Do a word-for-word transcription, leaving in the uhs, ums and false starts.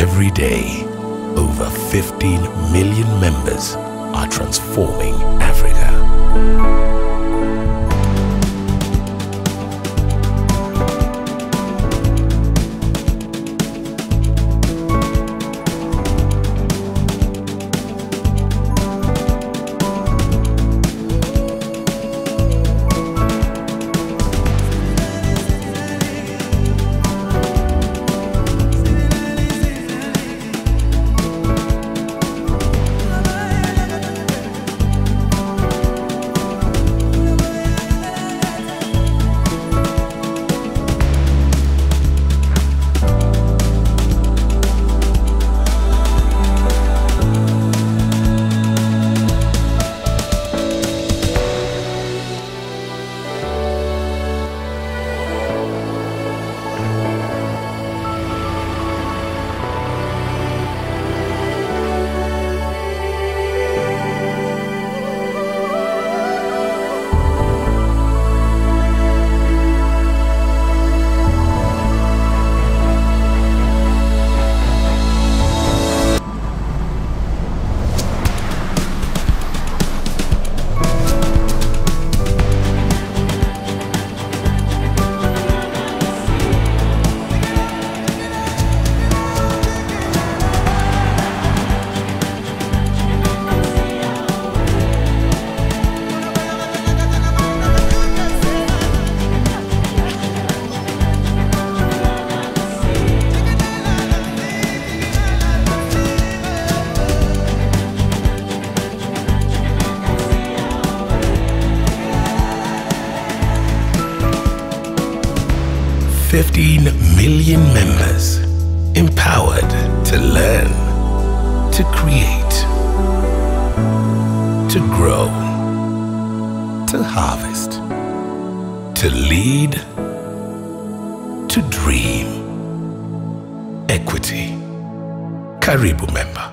Every day, over fifteen million members are transforming Africa. fifteen million members empowered to learn, to create, to grow, to harvest, to lead, to dream. Equity. Karibu member.